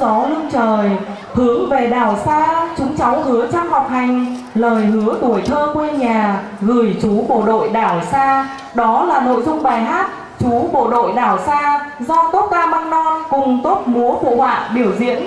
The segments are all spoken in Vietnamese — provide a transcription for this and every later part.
gió lưng trời. Hướng về đảo xa, chúng cháu hứa chăm học hành, lời hứa tuổi thơ quê nhà, gửi chú bộ đội đảo xa. Đó là nội dung bài hát Chú bộ đội đảo xa do tốp ca măng non cùng tốp múa phụ họa biểu diễn.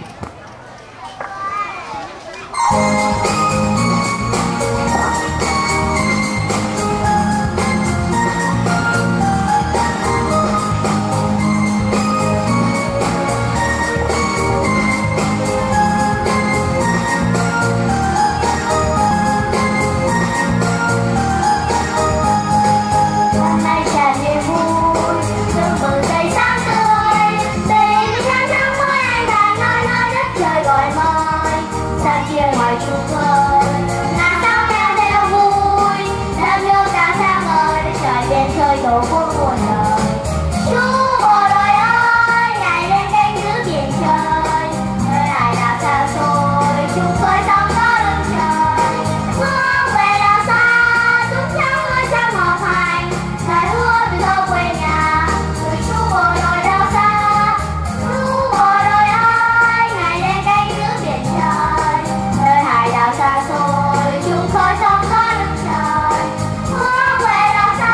Tổ quốc muôn đời. Chú bộ đội ơi, ngày đêm canh giữ biển trời, nơi hải đảo xa xôi, chúng khơi sóng gió lưng trời. Hướng về đảo xa, chúng cháu hứa chăm học hành, lời hứa tuổi thơ quê nhà, gửi chú bộ đội đảo xa. Chú bộ đội ơi, ngày đêm canh giữ biển trời, nơi hải đảo xa xôi, chúng khơi sóng gió lưng trời. Hướng về đảo xa,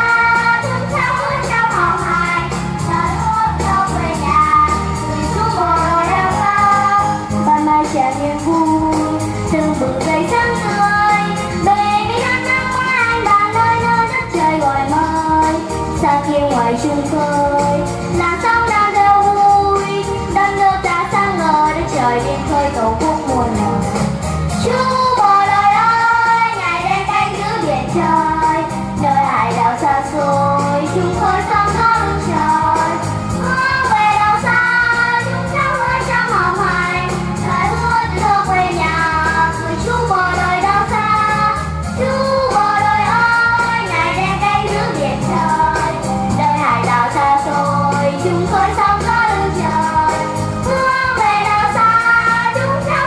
tràn niềm vui, từng bừng cây sáng tươi, bề mi hát năm hoa anh đàn nơi nơi đất trời gọi mời. Xa kia ngoài trường khơi, làn sóng đang reo vui, đất nước ta sáng ngời, đất trời biên khơi tổ quốc muôn đời. Chú bộ đội ơi, ngày đêm canh giữ biển trời, nơi hải đảo xa xôi, chúng khơi sóng gió lưng trời. Hướng về đảo xa, chúng cháu hứa chăm học hành, lời hứa tuổi thơ quê nhà, gửi chú bộ đội đảo xa. Chú bộ đội ơi, ngày đêm canh giữ biển trời, nơi hải đảo xa xôi, chúng khơi sóng gió lưng trời. Hướng về đảo xa, chúng cháu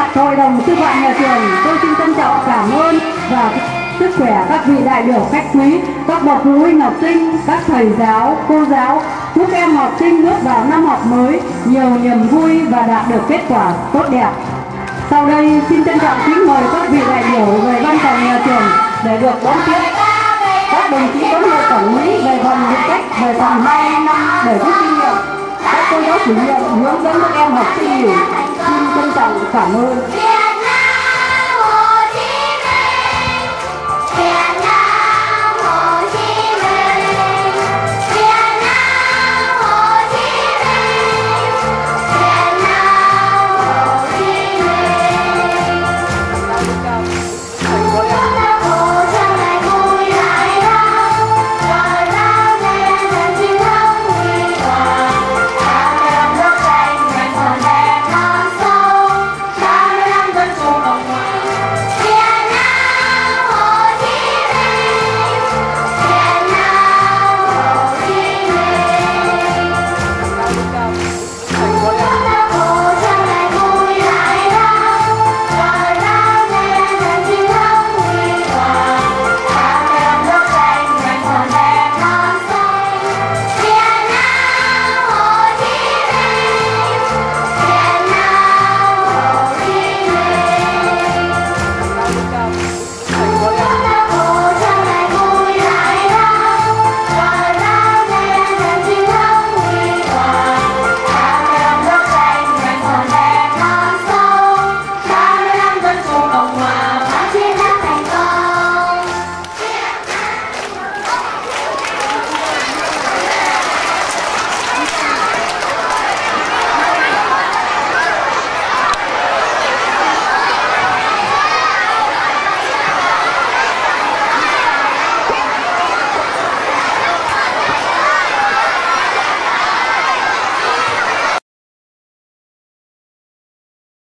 Hội đồng sư phạm nhà trường, tôi xin trân trọng cảm ơn và sức khỏe các vị đại biểu khách quý, các bậc phụ huynh học sinh, các thầy giáo, cô giáo. Chúc em học sinh bước vào năm học mới nhiều niềm vui và đạt được kết quả tốt đẹp. Sau đây xin trân trọng kính mời các vị đại biểu về văn phòng nhà trường để được đón tiếp các đồng chí cán bộ quản lý về phần phụ trách về phần 2 năm để rút kinh nghiệm, các cô giáo chủ nhiệm hướng dẫn các em học sinh hiểu. Xin trân trọng cảm ơn.